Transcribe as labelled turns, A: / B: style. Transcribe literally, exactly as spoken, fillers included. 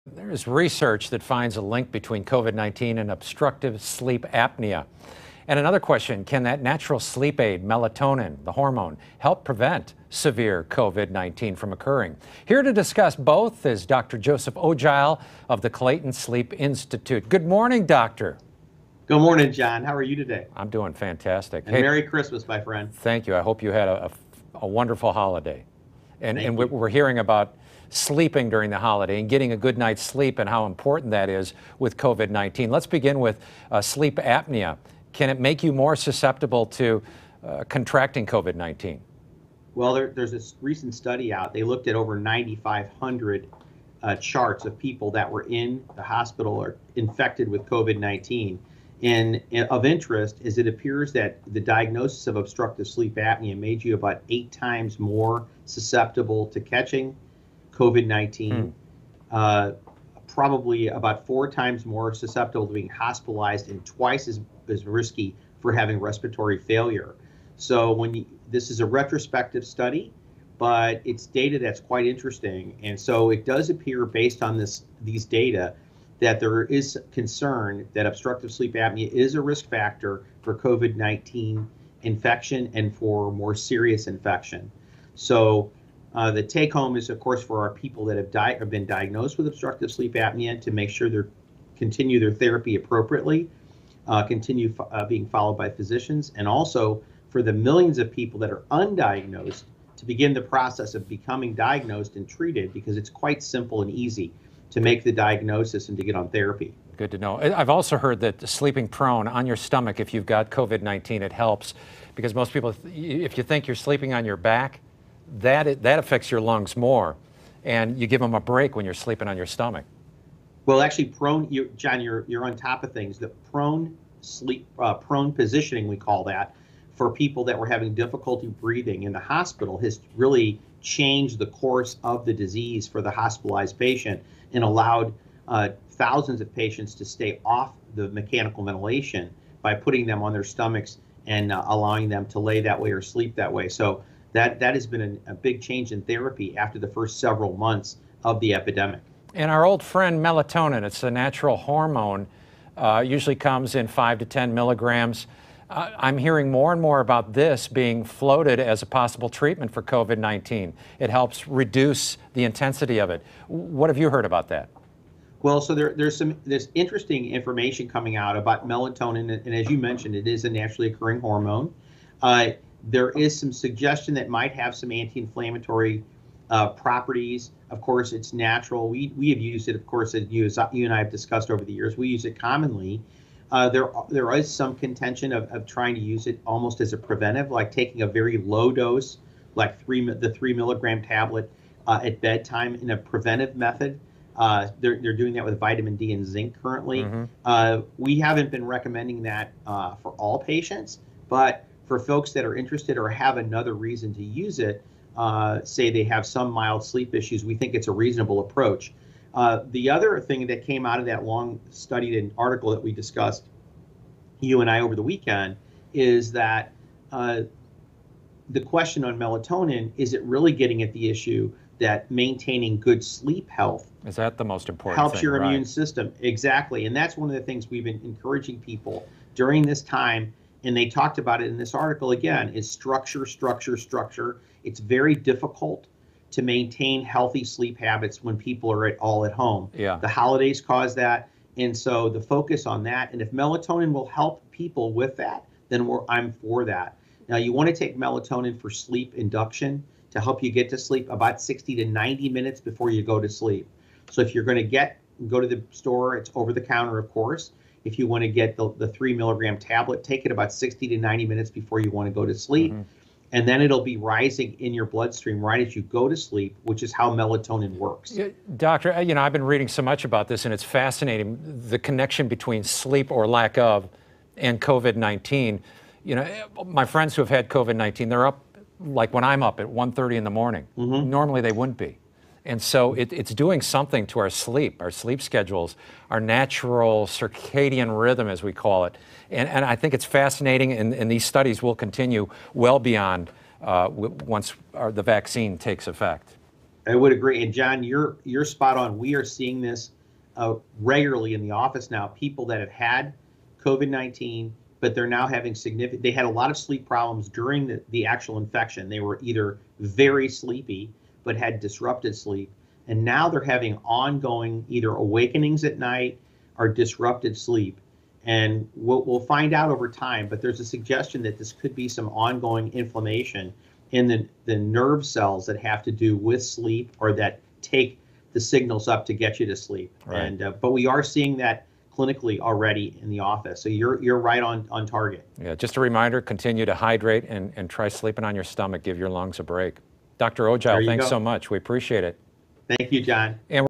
A: There is research that finds a link between COVID nineteen and obstructive sleep apnea. And another question, can that natural sleep aid, melatonin, the hormone, help prevent severe COVID nineteen from occurring? Here to discuss both is Doctor Joseph Ogile of the Clayton Sleep Institute. Good morning, doctor.
B: Good morning, John. How are you today?
A: I'm doing fantastic.
B: And hey, Merry Christmas, my friend.
A: Thank you. I hope you had a, a, a wonderful holiday. And, and
B: you.
A: we're hearing about sleeping during the holiday and getting a good night's sleep and how important that is with COVID nineteen. Let's begin with uh, sleep apnea. Can it make you more susceptible to uh, contracting COVID nineteen?
B: Well, there, there's this recent study out. They looked at over ninety-five hundred uh, charts of people that were in the hospital or infected with COVID nineteen. And of interest is it appears that the diagnosis of obstructive sleep apnea made you about eight times more susceptible to catching COVID nineteen, hmm. uh, probably about four times more susceptible to being hospitalized, and twice as, as risky for having respiratory failure. So when you, this is a retrospective study, but it's data that's quite interesting. And so it does appear, based on this these data, that there is concern that obstructive sleep apnea is a risk factor for COVID nineteen infection and for more serious infection. So uh, the take home is, of course, for our people that have, di- have been diagnosed with obstructive sleep apnea to make sure they continue their therapy appropriately, uh, continue f- uh, being followed by physicians, and also for the millions of people that are undiagnosed to begin the process of becoming diagnosed and treated, because it's quite simple and easy to make the diagnosis and to get on therapy.
A: Good to know. I've also heard that sleeping prone on your stomach, if you've got COVID nineteen, it helps, because most people, if you think you're sleeping on your back, that that affects your lungs more, and you give them a break when you're sleeping on your stomach.
B: Well, actually, prone, you, John, you're you're on top of things. The prone sleep, uh, prone positioning, we call that, for people that were having difficulty breathing in the hospital, has really changed the course of the disease for the hospitalized patient and allowed uh, thousands of patients to stay off the mechanical ventilation by putting them on their stomachs and uh, allowing them to lay that way or sleep that way. So that that has been a, a big change in therapy after the first several months of the epidemic.
A: And our old friend melatonin, it's a natural hormone, uh, usually comes in five to ten milligrams. Uh, I'm hearing more and more about this being floated as a possible treatment for COVID nineteen. It helps reduce the intensity of it. What have you heard about that?
B: Well, so there, there's some there's interesting information coming out about melatonin, and as you mentioned, it is a naturally occurring hormone. Uh, there is some suggestion that might have some anti-inflammatory uh, properties. Of course, it's natural. We we have used it, of course, as you, as you and I have discussed over the years. We use it commonly. Uh, there there is some contention of, of trying to use it almost as a preventive, like taking a very low dose, like three the three milligram tablet uh, at bedtime in a preventive method. Uh, they're, they're doing that with vitamin D and zinc currently. Mm-hmm. Uh, we haven't been recommending that uh, for all patients, but for folks that are interested or have another reason to use it, uh, say they have some mild sleep issues, we think it's a reasonable approach. Uh, the other thing that came out of that long studied article that we discussed, you and I, over the weekend, is that uh, the question on melatonin, is it really getting at the issue that maintaining good sleep health
A: is that the most important
B: helps
A: thing,
B: your
A: right?
B: immune system? Exactly. And that's one of the things we've been encouraging people during this time. And they talked about it in this article again, is structure, structure, structure. It's very difficult to maintain healthy sleep habits when people are at, all at home.
A: Yeah.
B: The holidays cause that. And so the focus on that, and if melatonin will help people with that, then we're, I'm for that. Now, you want to take melatonin for sleep induction to help you get to sleep about sixty to ninety minutes before you go to sleep. So if you're going to get go to the store, it's over the counter, of course. If you want to get the, the three milligram tablet, take it about sixty to ninety minutes before you want to go to sleep. Mm-hmm. And then it'll be rising in your bloodstream right as you go to sleep, which is how melatonin works.
A: Yeah, doctor, you know, I've been reading so much about this, and it's fascinating, the connection between sleep or lack of and COVID nineteen. You know, my friends who have had COVID nineteen, they're up, like when I'm up at one thirty in the morning. Mm-hmm. Normally they wouldn't be. And so it, it's doing something to our sleep, our sleep schedules, our natural circadian rhythm, as we call it. And, and I think it's fascinating, and, and these studies will continue well beyond uh, w- once our, the vaccine takes effect.
B: I would agree. And John, you're you're spot on. We are seeing this uh, regularly in the office now. People that have had COVID nineteen, but they're now having significant. They had a lot of sleep problems during the, the actual infection. They were either very sleepy, but had disrupted sleep, and now they're having ongoing either awakenings at night or disrupted sleep. And we'll, we'll find out over time. But there's a suggestion that this could be some ongoing inflammation in the, the nerve cells that have to do with sleep or that take the signals up to get you to sleep.
A: Right.
B: And uh, but we are seeing that clinically already in the office. So you're you're right on on target.
A: Yeah, just a reminder, continue to hydrate and, and try sleeping on your stomach. Give your lungs a break. Doctor Ojal, thanks
B: go.
A: so much. We appreciate it.
B: Thank you, John.
A: And